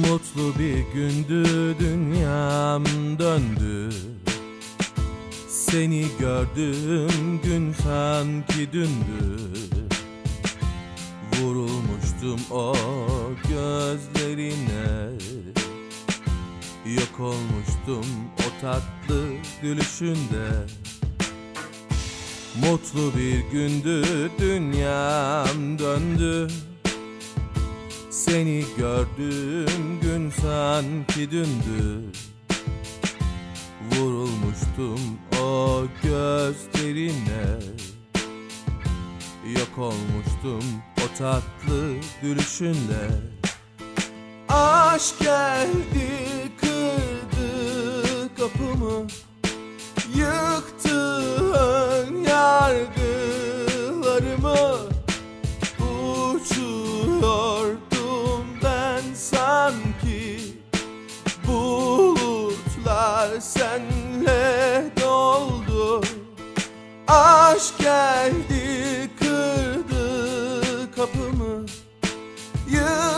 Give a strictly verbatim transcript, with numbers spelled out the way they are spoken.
Mutlu bir gündü, dünyam döndü. Seni gördüğüm gün sanki dündü. Vurulmuştum o gözlerine. Yok olmuştum o tatlı gülüşünde. Mutlu bir gündü, dünyam döndü. Seni gördüğüm gün sanki dündü. Vurulmuştum o gözlerine. Yok olmuştum o tatlı gülüşünle. Aşk geldi, kırdı kapımı, yıktı ön yargılarımı. Uçuyordum ben sanki, bulutlar senle doldu. Aşk geldi, kırdı kapımı, yıktı